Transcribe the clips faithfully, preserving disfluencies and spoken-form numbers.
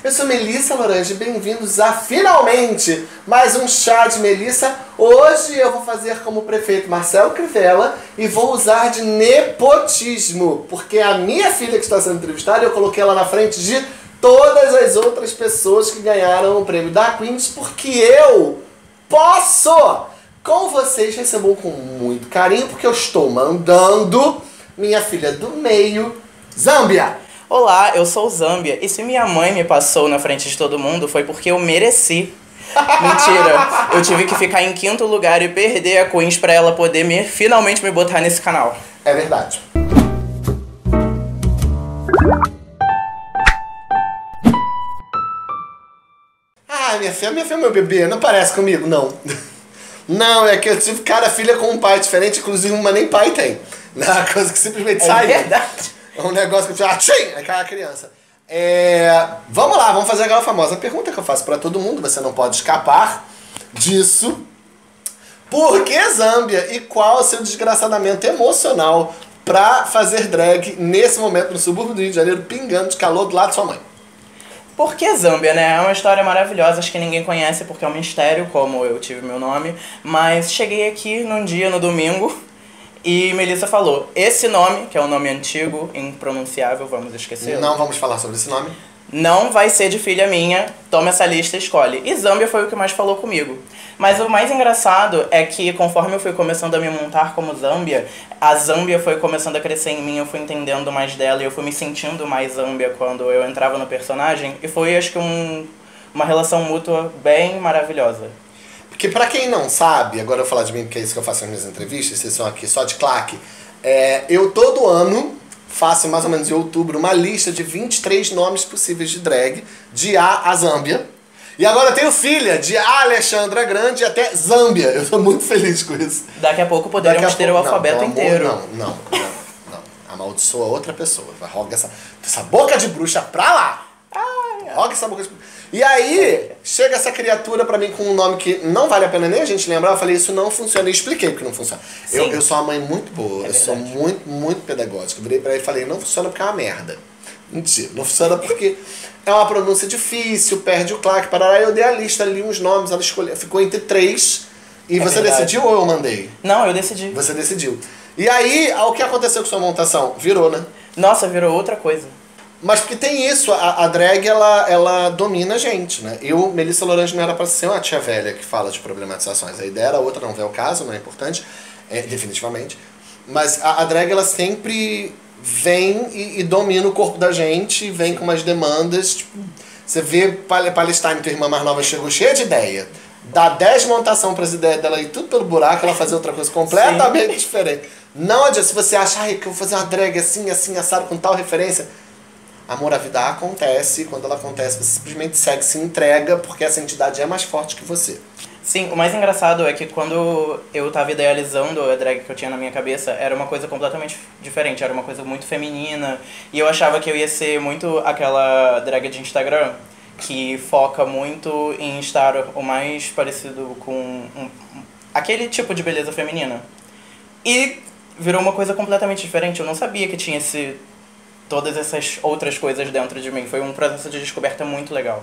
Eu sou Melissa Lorange, bem-vindos a finalmente mais um chá de Melissa. Hoje eu vou fazer como o prefeito Marcelo Crivella e vou usar de nepotismo, porque a minha filha que está sendo entrevistada eu coloquei ela na frente de todas as outras pessoas que ganharam o prêmio da Queens, porque eu posso! Com vocês recebam com muito carinho, porque eu estou mandando minha filha do meio, Zâmbia! Olá, eu sou Zâmbia, e se minha mãe me passou na frente de todo mundo foi porque eu mereci. Mentira, eu tive que ficar em quinto lugar e perder a Queens pra ela poder me, finalmente me botar nesse canal. É verdade. Ah, minha filha, minha filha é meu bebê, não parece comigo, não. Não, é que eu tive cada filha com um pai diferente, inclusive uma nem pai tem. Não é uma coisa que simplesmente É sai. verdade. É um negócio que eu ah, tchim, aí cai a criança. É, vamos lá, vamos fazer aquela famosa pergunta que eu faço pra todo mundo, você não pode escapar disso. Por que Zâmbia? E qual é o seu desgraçadamento emocional pra fazer drag nesse momento no subúrbio do Rio de Janeiro, pingando de calor do lado de sua mãe? Por que Zâmbia, né? É uma história maravilhosa, acho que ninguém conhece porque é um mistério, como eu tive meu nome. Mas cheguei aqui num dia, no domingo, e Melissa falou, esse nome, que é um nome antigo, impronunciável, vamos esquecer. Não vamos falar sobre esse nome. Não vai ser de filha minha, toma essa lista e escolhe. E Zâmbia foi o que mais falou comigo. Mas o mais engraçado é que conforme eu fui começando a me montar como Zâmbia, a Zâmbia foi começando a crescer em mim, eu fui entendendo mais dela e eu fui me sentindo mais Zâmbia quando eu entrava no personagem. E foi, acho que, um, uma relação mútua bem maravilhosa. Porque pra quem não sabe, agora eu vou falar de mim porque é isso que eu faço nas minhas entrevistas, vocês são aqui só de claque, é, eu todo ano faço mais ou menos em outubro uma lista de vinte e três nomes possíveis de drag, de A a Zâmbia. E agora eu tenho filha, de A Alexandra Grande até Zâmbia. Eu tô muito feliz com isso. Daqui a pouco poderemos ter o alfabeto não, inteiro. Não, não, não, não. Amaldiçoa outra pessoa. Vai, roga essa, essa boca de bruxa pra lá. Ai, Roga essa boca de bruxa. E aí, chega essa criatura pra mim com um nome que não vale a pena nem a gente lembrar. Eu falei, isso não funciona. E expliquei porque não funciona. Eu, eu sou uma mãe muito boa. É eu sou muito, muito pedagógica. Eu virei pra ele e falei, não funciona porque é uma merda. Mentira. Não funciona porque é uma pronúncia difícil, perde o claque, parará. Eu dei a lista ali, uns nomes, ela escolheu. Ficou entre três. E é você verdade. decidiu ou eu mandei? Não, eu decidi. Você decidiu. E aí, o que aconteceu com sua montação? Virou, né? Nossa, virou outra coisa. Mas porque tem isso, a, a drag ela, ela domina a gente, né? Eu, Melissa Lorange, não era pra ser uma tia velha que fala de problematizações. A ideia era outra, não vê o caso, não é importante, é, definitivamente. Mas a, a drag ela sempre vem e, e domina o corpo da gente, vem com umas demandas. Tipo, você vê Palestine, tua irmã mais nova, chegou cheia de ideia. Dá dez montação para as ideias dela e tudo pelo buraco, ela fazer outra coisa completamente Sim. diferente. Não adianta, se você acha ai, que eu vou fazer uma drag assim, assim, assado, com tal referência. Amor, a vida acontece, quando ela acontece você simplesmente segue, se entrega, porque essa entidade é mais forte que você. Sim, o mais engraçado é que quando eu tava idealizando a drag que eu tinha na minha cabeça, era uma coisa completamente diferente, era uma coisa muito feminina, e eu achava que eu ia ser muito aquela drag de Instagram, que foca muito em estar o mais parecido com um, um, aquele tipo de beleza feminina. E virou uma coisa completamente diferente, eu não sabia que tinha esse... todas essas outras coisas dentro de mim. Foi um processo de descoberta muito legal.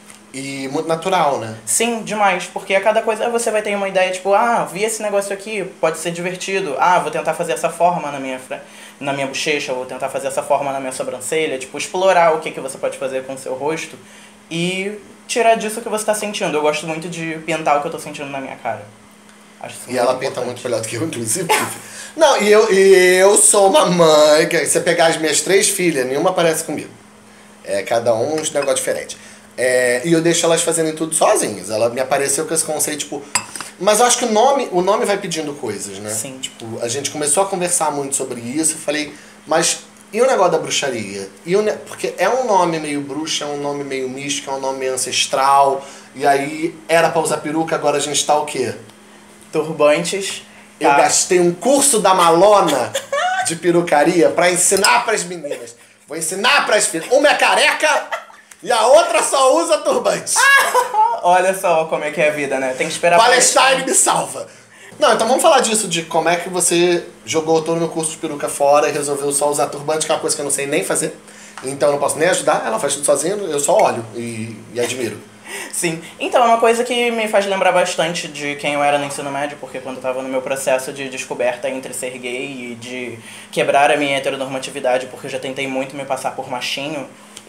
E muito natural, né? Sim, demais. Porque a cada coisa você vai ter uma ideia, tipo, ah, vi esse negócio aqui, pode ser divertido. Ah, vou tentar fazer essa forma na minha, na minha bochecha, vou tentar fazer essa forma na minha sobrancelha. Tipo, explorar o que, que você pode fazer com o seu rosto e tirar disso o que você está sentindo. Eu gosto muito de pintar o que eu tô sentindo na minha cara. Acho isso e ela importante. Pinta muito melhor do que eu, inclusive. Não, e eu, e eu sou uma mãe, que você pegar as minhas três filhas, nenhuma parece comigo. É, cada um um negócio diferente. É, e eu deixo elas fazendo tudo sozinhas. Ela me apareceu com esse conceito, tipo... Mas eu acho que o nome, o nome vai pedindo coisas, né? Sim. Tipo, a gente começou a conversar muito sobre isso, eu falei, mas e o negócio da bruxaria? E o ne... Porque é um nome meio bruxa, é um nome meio místico, é um nome meio ancestral, e aí era pra usar peruca, agora a gente tá o quê? Turbantes. Eu tá. gastei um curso da Malona de perucaria pra ensinar pras meninas. Vou ensinar pras filhas. Uma é careca e a outra só usa turbante. Olha só como é que é a vida, né? Tem que esperar... Palestine me salva. Não, então vamos falar disso, de como é que você jogou todo o meu curso de peruca fora e resolveu só usar turbante, que é uma coisa que eu não sei nem fazer. Então eu não posso nem ajudar, ela faz tudo sozinha, eu só olho e, e admiro. Sim. Então, é uma coisa que me faz lembrar bastante de quem eu era no ensino médio, porque quando eu tava no meu processo de descoberta entre ser gay e de quebrar a minha heteronormatividade, porque eu já tentei muito me passar por machinho,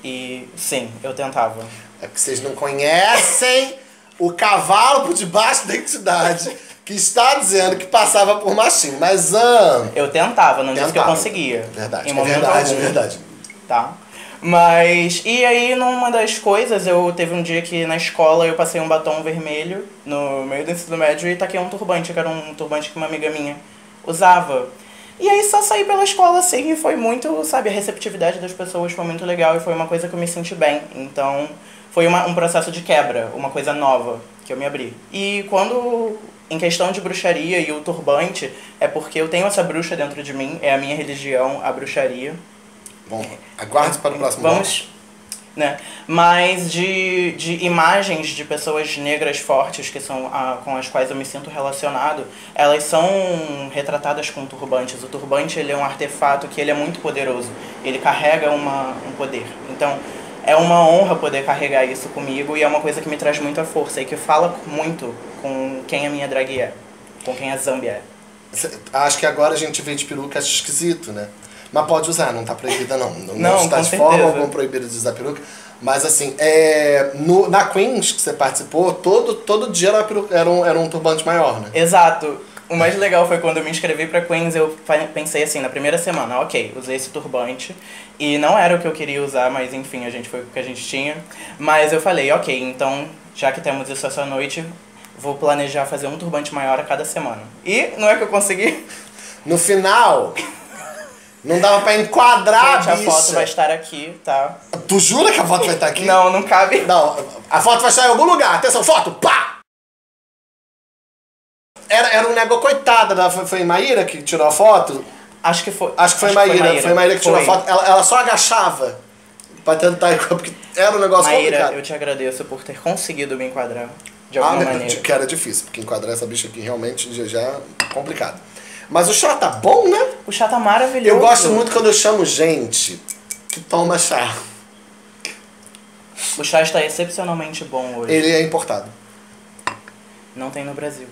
e sim, eu tentava. É que vocês não conhecem o cavalo por debaixo da entidade que está dizendo que passava por machinho, mas... Ah, eu tentava, não tentava. disse que eu conseguia. Verdade, em é verdade, algum. é verdade. Tá? Mas, e aí numa das coisas, eu teve um dia que na escola eu passei um batom vermelho no meio do ensino médio e taquei um turbante, que era um turbante que uma amiga minha usava. E aí só saí pela escola assim e foi muito, sabe, a receptividade das pessoas foi muito legal e foi uma coisa que eu me senti bem. Então foi uma, um processo de quebra, uma coisa nova que eu me abri. E quando, em questão de bruxaria e o turbante, é porque eu tenho essa bruxa dentro de mim, é a minha religião, a bruxaria. Bom, aguarde para o próximo Vamos, né? Mas de, de imagens de pessoas negras fortes, que são a, com as quais eu me sinto relacionado, elas são retratadas com turbantes. O turbante ele é um artefato que ele é muito poderoso. Ele carrega uma, um poder. Então, é uma honra poder carregar isso comigo e é uma coisa que me traz muita força e que fala muito com quem a minha drag é, com quem a Zambi é. Acho que agora a gente vê de peruca, acho esquisito, né? Mas pode usar, não tá proibida não. Não, não está de certeza. forma alguma proibida de usar peruca. Mas assim, é, no, na Queens que você participou, todo, todo dia era, peruca, era, um, era um turbante maior, né? Exato. O mais legal foi quando eu me inscrevi pra Queens, eu pensei assim, na primeira semana, ok, usei esse turbante. E não era o que eu queria usar, mas enfim, a gente foi o que a gente tinha. Mas eu falei, ok, então, já que temos isso essa noite, vou planejar fazer um turbante maior a cada semana. E não é que eu consegui? No final... Não dava pra enquadrar, gente, bicha. a foto vai estar aqui, tá? Tu jura que a foto vai estar aqui? Não, não cabe. Não, a foto vai estar em algum lugar. Atenção, foto, pá! Era, era um negócio, coitada, da, foi, foi Maíra que tirou a foto? Acho que foi. Acho que foi acho Maíra, que foi Maíra, foi Maíra que tirou foi. a foto. Ela, ela só agachava pra tentar, porque era um negócio Maíra, complicado. eu te agradeço por ter conseguido me enquadrar de Ah, alguma né, maneira. que era difícil, porque enquadrar essa bicha aqui realmente já, já é complicado. Mas o chá tá bom, né? O chá tá maravilhoso. Eu gosto muito quando eu chamo gente que toma chá. O chá está excepcionalmente bom hoje. Ele é importado. Não tem no Brasil.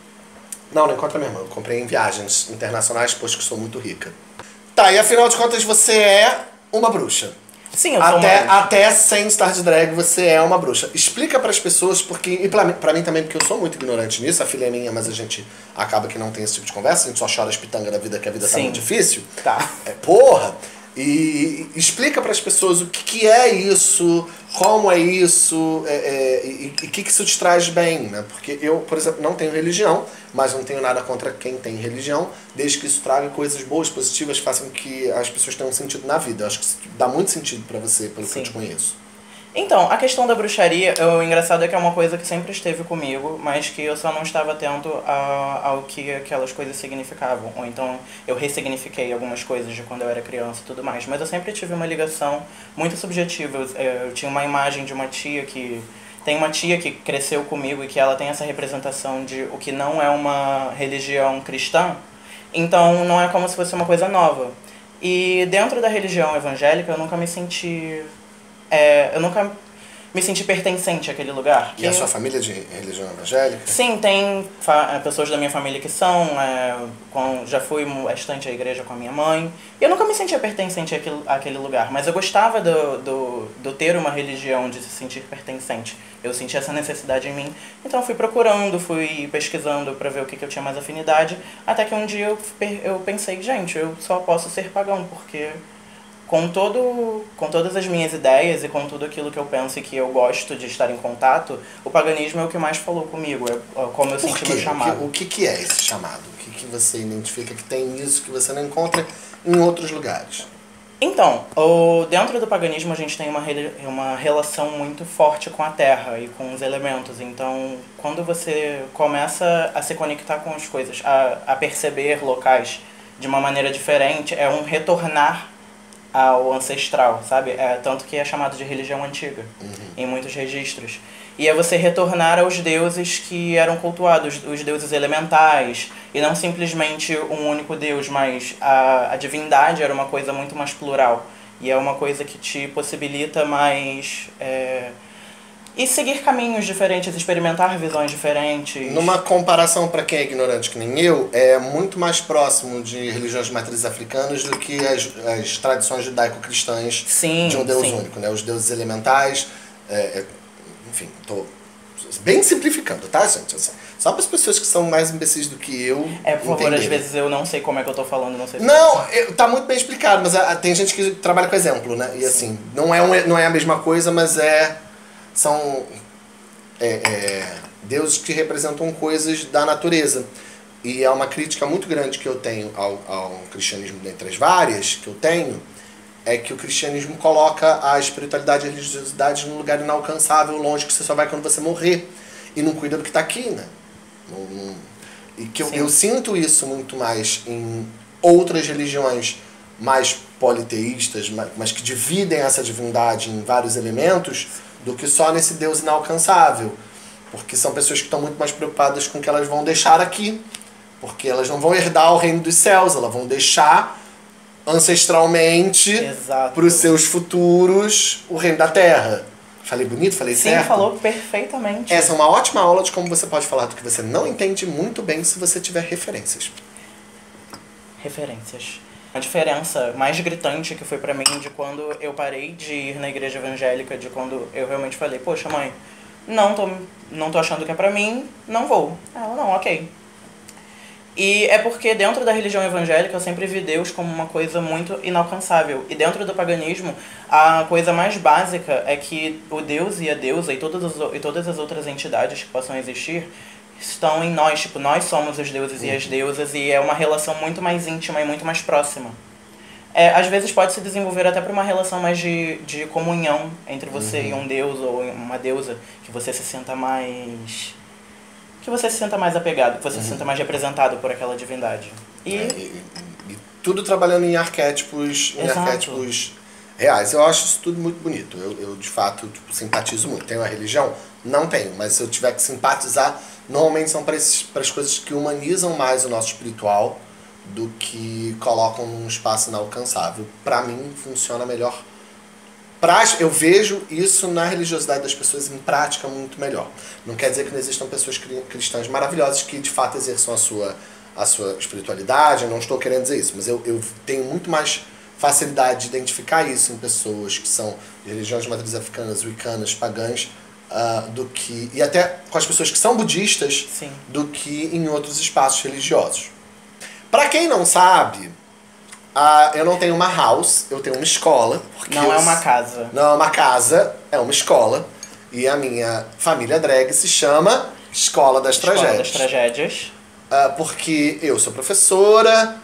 Não, não encontra minha irmã. Eu comprei em viagens internacionais, pois que sou muito rica. Tá, e afinal de contas você é uma bruxa. Sim, eu sou Até, uma bruxa. até sem estar de drag você é uma bruxa. Explica pras pessoas, porque, e pra mim, pra mim também, porque eu sou muito ignorante nisso, a filha é minha, mas a gente acaba que não tem esse tipo de conversa, a gente só chora as pitangas da vida, que a vida tá Sim. muito difícil. Tá. É, porra! E, e explica pras pessoas o que, que é isso, como é isso, é, é, e o que, que isso te traz bem, né? Porque eu, por exemplo, não tenho religião, mas não tenho nada contra quem tem religião, desde que isso traga coisas boas, positivas, façam que as pessoas tenham sentido na vida. Eu acho que isso dá muito sentido pra você, pelo que Sim. eu te conheço. Então, a questão da bruxaria, o engraçado é que é uma coisa que sempre esteve comigo, mas que eu só não estava atento a, ao que aquelas coisas significavam. Ou então eu ressignifiquei algumas coisas de quando eu era criança e tudo mais. Mas eu sempre tive uma ligação muito subjetiva. Eu, eu tinha uma imagem de uma tia que... Tem uma tia que cresceu comigo e que ela tem essa representação de o que não é uma religião cristã. Então não é como se fosse uma coisa nova. E dentro da religião evangélica eu nunca me senti... É, eu nunca me senti pertencente àquele lugar. E a sua família de religião evangélica? Sim, tem fa pessoas da minha família que são, é, com, já fui bastante à igreja com a minha mãe. E eu nunca me sentia pertencente àquele, àquele lugar, mas eu gostava do, do, do ter uma religião, de se sentir pertencente. Eu sentia essa necessidade em mim, então eu fui procurando, fui pesquisando para ver o que, que eu tinha mais afinidade, até que um dia eu, eu pensei, gente, eu só posso ser pagão, porque... Com, todo, com todas as minhas ideias e com tudo aquilo que eu penso e que eu gosto de estar em contato, o paganismo é o que mais falou comigo, é como eu Por senti quê? meu chamado. O que, o que é esse chamado? O que, que você identifica que tem isso que você não encontra em outros lugares? Então, o, dentro do paganismo a gente tem uma, uma relação muito forte com a terra e com os elementos. Então, quando você começa a se conectar com as coisas, a, a perceber locais de uma maneira diferente, é um retornar ao ancestral, sabe? É, tanto que é chamado de religião antiga, uhum. em muitos registros. E é você retornar aos deuses que eram cultuados, os deuses elementais, e não simplesmente um único deus, mas a, a divindade era uma coisa muito mais plural. E é uma coisa que te possibilita mais... É, e seguir caminhos diferentes, experimentar visões diferentes. Numa comparação para quem é ignorante que nem eu, é muito mais próximo de religiões de matrizes africanas do que as, as tradições judaico-cristãs de um Deus sim. único, né? Os deuses elementais, é, é, enfim, tô bem simplificando, tá, gente? Assim, só para as pessoas que são mais imbecis do que eu. É, por favor, entenderem. às vezes eu não sei como é que eu tô falando, não sei se Não, eu, tá muito bem explicado, mas a, tem gente que trabalha com exemplo, né? E assim, não é, um, não é a mesma coisa, mas é. São é, é, deuses que representam coisas da natureza. E é uma crítica muito grande que eu tenho ao, ao cristianismo, dentre as várias que eu tenho, é que o cristianismo coloca a espiritualidade e a religiosidade num lugar inalcançável, longe, que você só vai quando você morrer. E não cuida do que está aqui, né? Não, não, e que eu, eu sinto isso muito mais em outras religiões mais politeístas, mas, mas que dividem essa divindade em vários elementos, do que só nesse Deus inalcançável. Porque são pessoas que estão muito mais preocupadas com o que elas vão deixar aqui. Porque elas não vão herdar o reino dos céus, elas vão deixar ancestralmente para os seus futuros o reino da terra. Falei bonito? Falei Sim, certo? Sim, falou perfeitamente. Essa é uma ótima aula de como você pode falar do que você não entende muito bem se você tiver referências. Referências. A diferença mais gritante que foi pra mim de quando eu parei de ir na igreja evangélica, de quando eu realmente falei, poxa mãe, não tô, não tô achando que é pra mim, não vou. Ela, não, ok. E é porque dentro da religião evangélica eu sempre vi Deus como uma coisa muito inalcançável. E dentro do paganismo, a coisa mais básica é que o Deus e a deusa e todas as, e todas as outras entidades que possam existir estão em nós. Tipo, nós somos os deuses uhum. e as deusas, e é uma relação muito mais íntima e muito mais próxima. É, às vezes pode se desenvolver até para uma relação mais de, de comunhão entre você uhum. e um deus ou uma deusa, que você se sinta mais... que você se sinta mais apegado, que você uhum. se sinta mais representado por aquela divindade. E, é, e, e tudo trabalhando em arquétipos, em arquétipos reais. Eu acho isso tudo muito bonito. Eu, eu de fato, tipo, simpatizo muito. Tenho a religião? Não tenho, mas se eu tiver que simpatizar, normalmente são para as coisas que humanizam mais o nosso espiritual do que colocam num espaço inalcançável. Para mim, funciona melhor. Pra, eu vejo isso na religiosidade das pessoas em prática muito melhor. Não quer dizer que não existam pessoas cristãs maravilhosas que de fato exerçam a sua, a sua espiritualidade, eu não estou querendo dizer isso, mas eu, eu tenho muito mais facilidade de identificar isso em pessoas que são de religiões de matrizes africanas, wiccanas, pagãs, uh, do que, e até com as pessoas que são budistas, Sim. do que em outros espaços religiosos. Para quem não sabe, uh, eu não tenho uma house, eu tenho uma escola. Não eu, é uma casa. Não é uma casa, é uma escola. E a minha família drag se chama Escola das Escola Tragédias. das Tragédias. Uh, porque eu sou professora.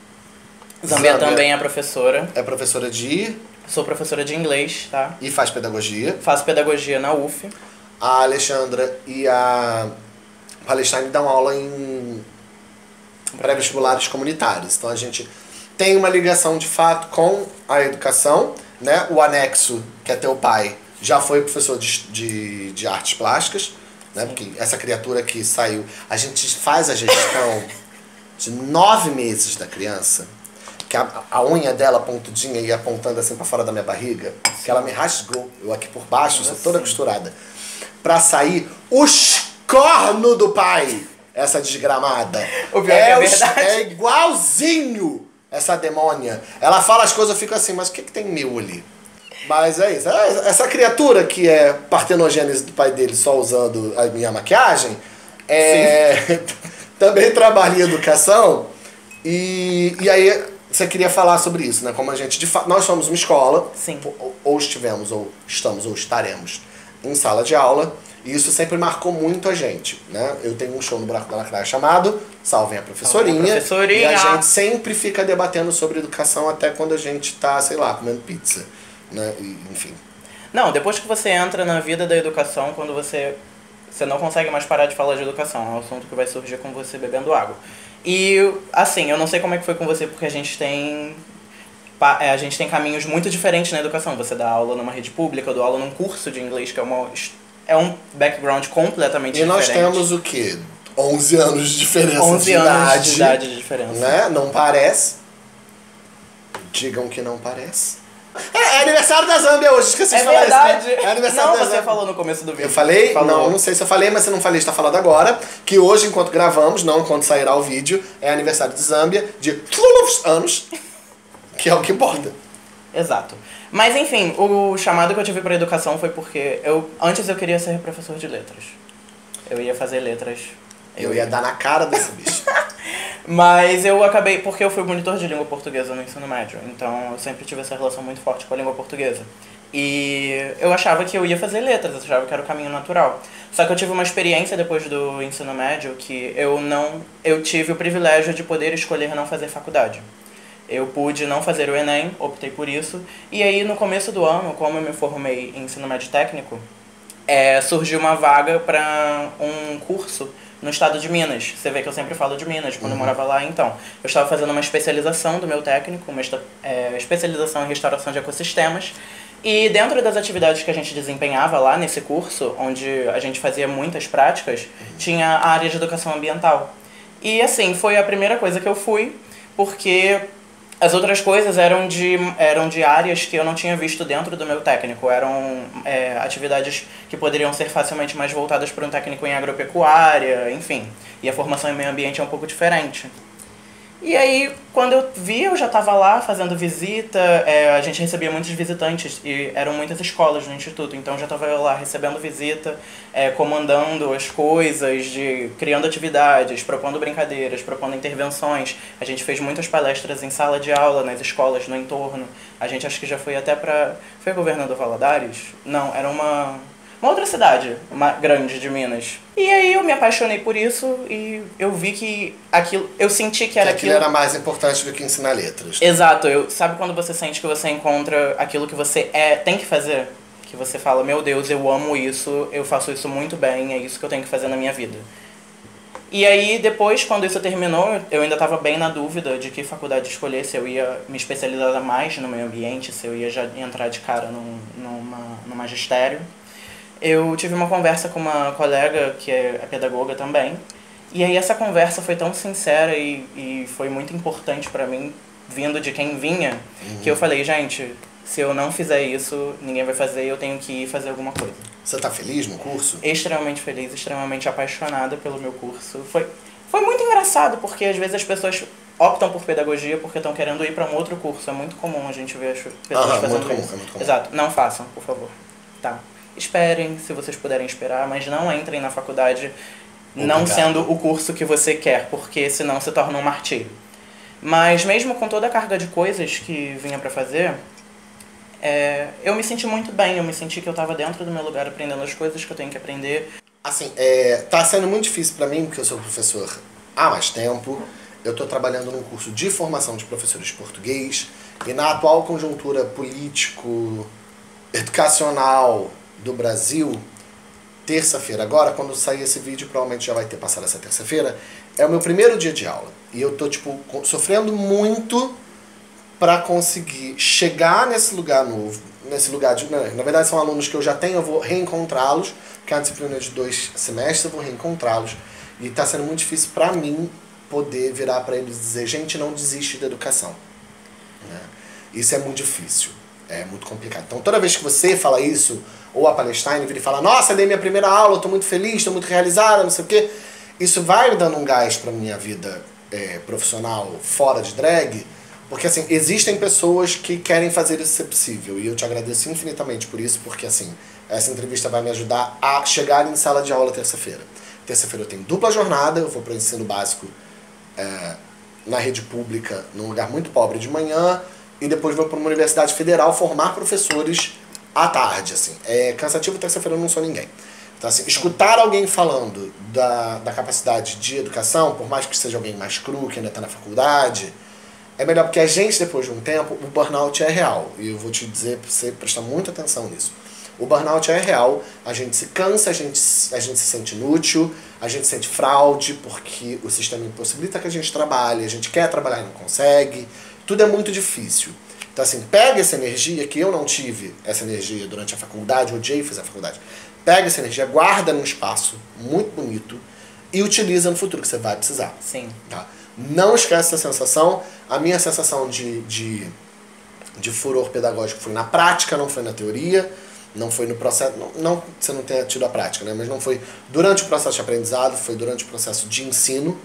Zambia também é professora. É professora de... Sou professora de inglês, tá? E faz pedagogia. Faço pedagogia na U F. A Alexandra e a Palestine dão aula em pré-vestibulares comunitários. Então a gente tem uma ligação de fato com a educação, né? O anexo, que é teu pai, já foi professor de, de, de artes plásticas, né? Porque essa criatura que saiu... A gente faz a gestão de nove meses da criança, que a, a unha dela pontudinha e apontando assim pra fora da minha barriga, que ela me rasgou, eu aqui por baixo, sou toda costurada, pra sair os cornos do pai, essa desgramada. O pior é, é, verdade. É igualzinho essa demônia. Ela fala as coisas, eu fico assim, mas o que, que tem meu ali? Mas é isso. Essa criatura que é partenogênese do pai dele só usando a minha maquiagem, é, também trabalha em educação. E, e aí você queria falar sobre isso, né? Como a gente, de fato, nós somos uma escola, Sim. Ou, ou estivemos, ou estamos, ou estaremos em sala de aula. E isso sempre marcou muito a gente, né? Eu tenho um show no Buraco da Lacraia chamado Salvem a Professorinha. Salvem a Professorinha. E a gente sempre fica debatendo sobre educação até quando a gente tá, sei lá, comendo pizza, né? E, enfim. Não, depois que você entra na vida da educação, quando você, você não consegue mais parar de falar de educação. É um assunto que vai surgir com você bebendo água. E, assim, eu não sei como é que foi com você, porque a gente tem... A gente tem caminhos muito diferentes na educação. Você dá aula numa rede pública, eu dou aula num curso de inglês, que é uma... É um background completamente diferente. E diferente. nós temos o quê? onze anos de diferença onze de anos idade. de idade de diferença. Né? Não parece. Digam que não parece. É, é aniversário da Zâmbia hoje, esqueci É de falar verdade. isso, né? É aniversário Não, da você Zâmbia. falou no começo do vídeo. Eu falei? Falou. Não, não sei se eu falei, mas se eu não falei, está falando agora. Que hoje, enquanto gravamos, não enquanto sairá o vídeo, é aniversário de Zâmbia de anos, que é o que importa. Exato. Mas enfim, o chamado que eu tive pra educação foi porque eu antes eu queria ser professor de letras. Eu ia fazer letras. Eu ia dar na cara desse bicho. Mas eu acabei, porque eu fui monitor de língua portuguesa no ensino médio, então eu sempre tive essa relação muito forte com a língua portuguesa. E eu achava que eu ia fazer letras, eu achava que era o caminho natural. Só que eu tive uma experiência depois do ensino médio que eu não, eu tive o privilégio de poder escolher não fazer faculdade. Eu pude não fazer o Enem, optei por isso. E aí, no começo do ano, como eu me formei em ensino médio técnico, é, surgiu uma vaga para um curso no estado de Minas. Você vê que eu sempre falo de Minas, quando uhum. eu morava lá. Então, eu estava fazendo uma especialização do meu técnico, uma é, especialização em restauração de ecossistemas. E dentro das atividades que a gente desempenhava lá nesse curso, onde a gente fazia muitas práticas, uhum. tinha a área de educação ambiental. E assim, foi a primeira coisa que eu fui, porque as outras coisas eram de, eram de áreas que eu não tinha visto dentro do meu técnico. Eram é, atividades que poderiam ser facilmente mais voltadas para um técnico em agropecuária, enfim. E a formação em meio ambiente é um pouco diferente. E aí, quando eu vi, eu já estava lá fazendo visita, é, a gente recebia muitos visitantes e eram muitas escolas no instituto, então eu já estava lá recebendo visita, é, comandando as coisas, de, criando atividades, propondo brincadeiras, propondo intervenções. A gente fez muitas palestras em sala de aula, nas escolas, no entorno. A gente acho que já foi até para... Foi a Governador Valadares? Não, era uma... uma outra cidade, uma grande de Minas. E aí eu me apaixonei por isso e eu vi que aquilo, eu senti que era que aquilo. aquilo era mais importante do que ensinar letras. Exato, eu, sabe quando você sente que você encontra aquilo que você é, tem que fazer? Que você fala, meu Deus, eu amo isso, eu faço isso muito bem, é isso que eu tenho que fazer na minha vida. E aí depois, quando isso terminou, eu ainda estava bem na dúvida de que faculdade escolher, se eu ia me especializar mais no meio ambiente, se eu ia já entrar de cara num, numa, no magistério. Eu tive uma conversa com uma colega que é pedagoga também, e aí essa conversa foi tão sincera e, e foi muito importante pra mim, vindo de quem vinha, uhum. que eu falei, gente, se eu não fizer isso, ninguém vai fazer, eu tenho que ir fazer alguma coisa. Você tá feliz no curso? Extremamente feliz, extremamente apaixonada pelo meu curso. Foi, foi muito engraçado, porque às vezes as pessoas optam por pedagogia porque estão querendo ir para um outro curso. É muito comum a gente ver as pessoas Aham, fazendo muito comum, isso. é muito comum. Exato, não façam, por favor. Tá. Esperem, se vocês puderem esperar, mas não entrem na faculdade Obrigado. Não sendo o curso que você quer, porque senão se torna um martírio. Mas mesmo com toda a carga de coisas que vinha para fazer, é, eu me senti muito bem, eu me senti que eu estava dentro do meu lugar aprendendo as coisas que eu tenho que aprender. Assim, é, tá sendo muito difícil para mim, porque eu sou professor há mais tempo, eu estou trabalhando num curso de formação de professores de português, e na atual conjuntura político-educacional do Brasil, terça-feira agora, quando sair esse vídeo, provavelmente já vai ter passado essa terça-feira, é o meu primeiro dia de aula. E eu tô, tipo, sofrendo muito para conseguir chegar nesse lugar novo, nesse lugar de... Na verdade, são alunos que eu já tenho, eu vou reencontrá-los, porque é uma disciplina de dois semestres, eu vou reencontrá-los. E tá sendo muito difícil para mim poder virar para eles e dizer, gente, não desiste da educação. Né? Isso é muito difícil. É muito complicado. Então, toda vez que você fala isso, ou a Palestine vira e fala, nossa, dei minha primeira aula, estou muito feliz, estou muito realizada, não sei o quê, isso vai me dando um gás para minha vida é, profissional fora de drag, porque, assim, existem pessoas que querem fazer isso ser possível, e eu te agradeço infinitamente por isso, porque, assim, essa entrevista vai me ajudar a chegar em sala de aula terça-feira. Terça-feira eu tenho dupla jornada, eu vou para o ensino básico é, na rede pública, num lugar muito pobre de manhã, e depois vou para uma universidade federal formar professores à tarde, assim. É cansativo, terça-feira eu não sou ninguém. Então, assim, escutar alguém falando da, da capacidade de educação, por mais que seja alguém mais cru, que ainda está na faculdade, é melhor, porque a gente, depois de um tempo, o burnout é real. E eu vou te dizer para você prestar muita atenção nisso. O burnout é real, a gente se cansa, a gente, a gente se sente inútil, a gente sente fraude, porque o sistema impossibilita que a gente trabalhe, a gente quer trabalhar e não consegue. Tudo é muito difícil. Então, assim, pega essa energia, que eu não tive essa energia durante a faculdade, odiei fazer a faculdade. Pega essa energia, guarda num espaço muito bonito e utiliza no futuro, que você vai precisar. Sim. Tá? Não esquece essa sensação. A minha sensação de, de de furor pedagógico foi na prática, não foi na teoria, não foi no processo, não, não você não tenha tido a prática, né? Mas não foi durante o processo de aprendizado, foi durante o processo de ensino.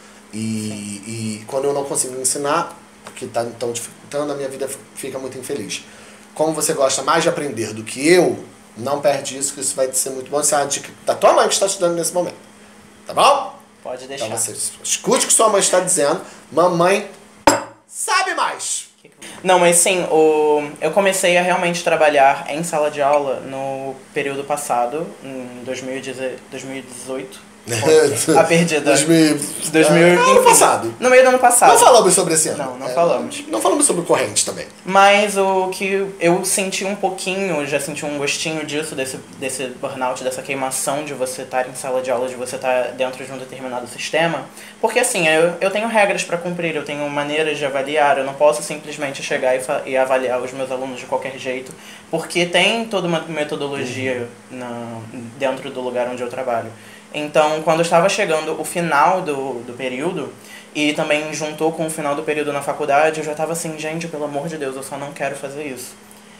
E, e quando eu não consigo ensinar, porque está tão dificultando, a minha vida fica muito infeliz. Como você gosta mais de aprender do que eu, não perde isso, que isso vai ser muito bom. Isso é uma dica da tua mãe que está te dando nesse momento. Tá bom? Pode deixar. Então você escute o que sua mãe está dizendo. Mamãe sabe mais. Não, mas sim, o... eu comecei a realmente trabalhar em sala de aula no período passado, em dois mil e dezoito. A perdida. dois mil... dois mil... Ah, ano passado. No meio do ano passado. Não falamos sobre esse ano. Não, não é, falamos. Não falamos sobre corrente também. Mas o que eu senti um pouquinho, já senti um gostinho disso, desse, desse burnout, dessa queimação de você estar em sala de aula, de você estar dentro de um determinado sistema. Porque assim, eu, eu tenho regras para cumprir, eu tenho maneiras de avaliar, eu não posso simplesmente chegar e, fa- e avaliar os meus alunos de qualquer jeito, porque tem toda uma metodologia na, dentro do lugar onde eu trabalho. Então, quando estava chegando o final do, do período, e também juntou com o final do período na faculdade, eu já estava assim, gente, pelo amor de Deus, eu só não quero fazer isso.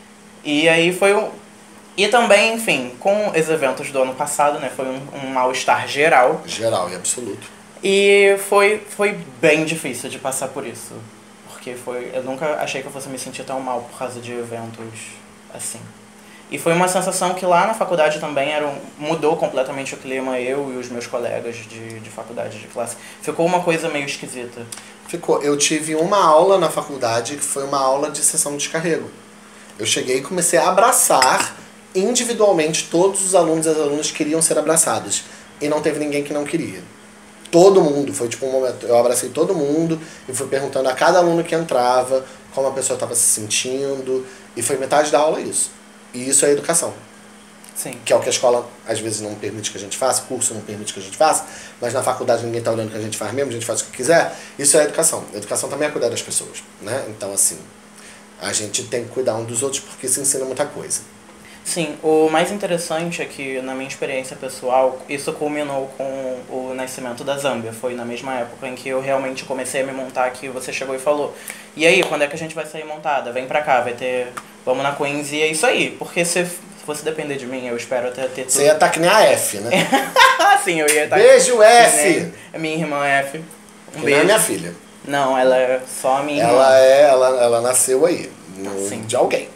E aí foi um... E também, enfim, com os eventos do ano passado, né, foi um, um mal-estar geral. Geral e absoluto. E foi, foi bem difícil de passar por isso. Porque foi, eu nunca achei que eu fosse me sentir tão mal por causa de eventos assim. E foi uma sensação que lá na faculdade também era um, mudou completamente o clima, eu e os meus colegas de, de faculdade, de classe. Ficou uma coisa meio esquisita. Ficou. Eu tive uma aula na faculdade que foi uma aula de sessão de descarrego. Eu cheguei e comecei a abraçar individualmente todos os alunos e as alunas queriam ser abraçados. E não teve ninguém que não queria. Todo mundo, foi tipo um momento, eu abracei todo mundo e fui perguntando a cada aluno que entrava como a pessoa estava se sentindo. E foi metade da aula isso. E isso é educação. Sim. Que é o que a escola às vezes não permite que a gente faça, curso não permite que a gente faça, mas na faculdade ninguém está olhando o que a gente faz mesmo, a gente faz o que quiser. Isso é educação. Educação também é cuidar das pessoas, né? Então, assim, a gente tem que cuidar um dos outros porque isso ensina muita coisa. Sim, o mais interessante é que, na minha experiência pessoal, isso culminou com o nascimento da Zâmbia. Foi na mesma época em que eu realmente comecei a me montar, que você chegou e falou: e aí, quando é que a gente vai sair montada? Vem pra cá, vai ter... Vamos na Queens, e é isso aí. Porque se, se fosse depender de mim, eu espero até ter tudo... Você ia estar que nem a F, né? Sim, eu ia estar... Beijo, F! É minha irmã F. Um que beijo. não é minha filha. Não, ela é só a minha irmã. Ela é, ela, ela nasceu aí, no, Sim. de alguém.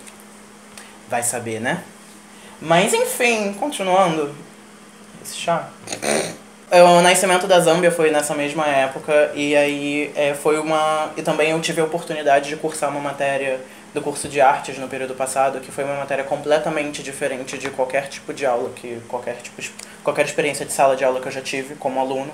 Vai saber, né? Mas enfim, continuando. Esse chá. O nascimento da Zâmbia foi nessa mesma época, e aí é, foi uma... E também eu tive a oportunidade de cursar uma matéria do curso de artes no período passado, que foi uma matéria completamente diferente de qualquer tipo de aula, que qualquer, tipo, qualquer experiência de sala de aula que eu já tive como aluno.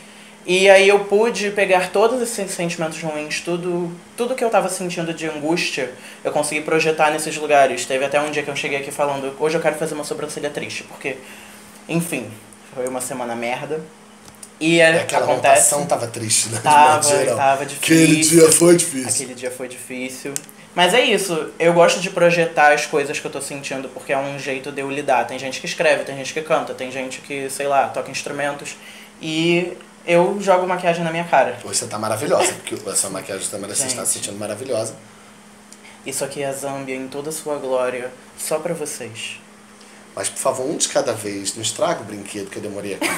E aí eu pude pegar todos esses sentimentos ruins, tudo, tudo que eu estava sentindo de angústia, eu consegui projetar nesses lugares. Teve até um dia que eu cheguei aqui falando, hoje eu quero fazer uma sobrancelha triste, porque, enfim, foi uma semana merda. E é, aquela acontece... rotação tava triste, né? Tava, tava difícil. Aquele dia foi difícil. Aquele dia foi difícil. Mas é isso, eu gosto de projetar as coisas que eu tô sentindo, porque é um jeito de eu lidar. Tem gente que escreve, tem gente que canta, tem gente que, sei lá, toca instrumentos. E eu jogo maquiagem na minha cara. Hoje você tá maravilhosa, porque essa maquiagem também você está se sentindo maravilhosa. Isso aqui é a Zâmbia em toda a sua glória, só pra vocês. Mas, por favor, um de cada vez, não estraga o brinquedo que eu demorei aqui.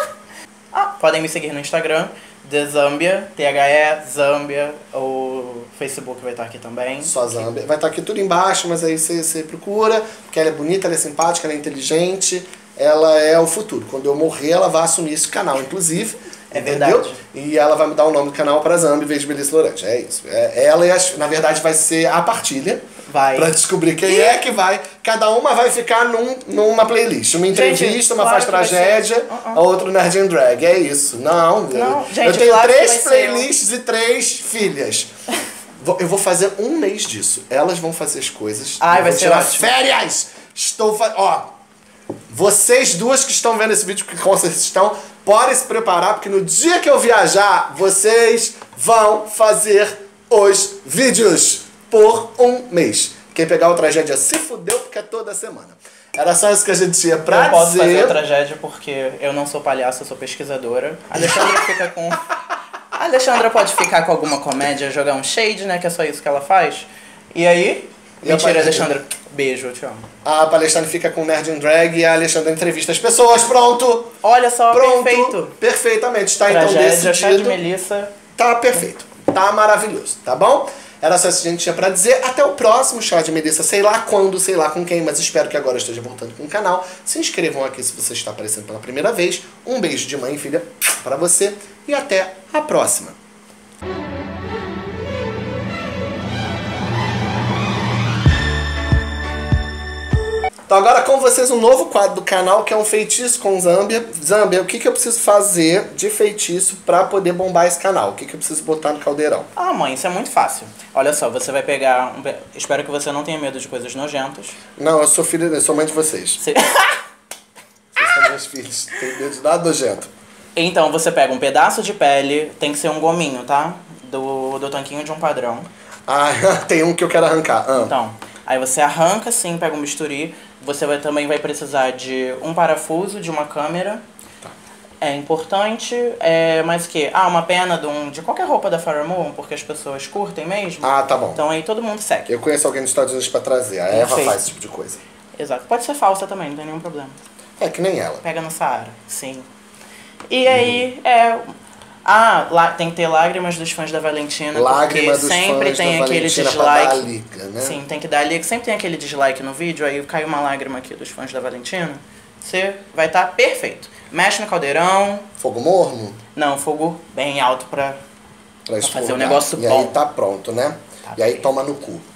Ah, podem me seguir no Instagram, The Zâmbia, T H E, Zâmbia, o Facebook vai estar aqui também. Só Zâmbia. Vai estar aqui tudo embaixo, mas aí você, você procura, porque ela é bonita, ela é simpática, ela é inteligente, ela é o futuro. Quando eu morrer, ela vai assumir esse canal, inclusive. É entendeu? verdade. E ela vai mudar o nome do canal para Zâmbia em vez de Melissa Lorante. É isso. É, ela e as, na verdade vai ser a partilha. Vai. Pra descobrir quem é que vai. Cada uma vai ficar num, numa playlist. Uma entrevista, gente, uma claro faz tragédia, uh -uh. a outra Nerd and Drag. É isso. Não, Não eu, gente, eu tenho claro três playlists e três filhas. Eu vou fazer um mês disso. Elas vão fazer as coisas. Ai, vai ser ser ótimo. Férias! Estou fazendo. Ó, vocês duas que estão vendo esse vídeo, que com vocês estão, podem se preparar, porque no dia que eu viajar, vocês vão fazer os vídeos por um mês. Quem pegar o Tragédia se fudeu, porque é toda semana. Era só isso que a gente tinha pra eu dizer. Eu posso fazer o Tragédia porque eu não sou palhaço, eu sou pesquisadora. A Alexandra fica com... A Alexandra pode ficar com alguma comédia, jogar um shade, né, que é só isso que ela faz. E aí? E Mentira, a- Alexandra. Beijo, eu te amo. A Palestrina fica com Nerd and Drag e a Alexandra entrevista as pessoas. Pronto! Olha só, Pronto! perfeito. Perfeitamente. Está então Tragédia, chá de decidido. Melissa. Tá perfeito. Tá maravilhoso, tá bom? Era só isso que a gente tinha pra dizer. Até o próximo Chá de Melissa, sei lá quando, sei lá com quem, mas espero que agora esteja voltando com o canal. Se inscrevam aqui se você está aparecendo pela primeira vez. Um beijo de mãe e filha pra você e até a próxima. Então agora com vocês um novo quadro do canal que é um feitiço com Zâmbia. Zâmbia, o que, que eu preciso fazer de feitiço pra poder bombar esse canal? O que, que eu preciso botar no caldeirão? Ah, mãe, isso é muito fácil. Olha só, você vai pegar... Um... pe- Espero que você não tenha medo de coisas nojentas. Não, eu sou filha, eu sou mãe de vocês. Você... Vocês são meus filhos. Tem medo de nada nojento. Então, você pega um pedaço de pele, tem que ser um gominho, tá? Do, do tanquinho de um padrão. Ah, tem um que eu quero arrancar. Ah. Então, aí você arranca assim, pega um bisturi. Você vai, também vai precisar de um parafuso, de uma câmera. Tá. É importante, é, mas o que? Ah, uma pena de, um, de qualquer roupa da Farrah Moon, porque as pessoas curtem mesmo. Ah, tá bom. Então aí todo mundo segue. Eu conheço alguém dos Estados Unidos pra trazer. A Eva Perfeito. faz esse tipo de coisa. Exato. Pode ser falsa também, não tem nenhum problema. É que nem ela. Pega no Saara, sim. E aí, é... Ah, lá, tem que ter lágrimas dos fãs da Valentina, Lágrima porque dos sempre fãs tem da aquele Valentina pra dar a dislike. liga, né? Sim, tem que dar liga. Sempre tem aquele dislike no vídeo, aí cai uma lágrima aqui dos fãs da Valentina. Você vai estar perfeito. Mexe no caldeirão. Fogo morno? Não, fogo bem alto pra... Pra fazer expurgar. um negócio E bom. aí tá pronto, né? Tá e aí bem. toma no cu.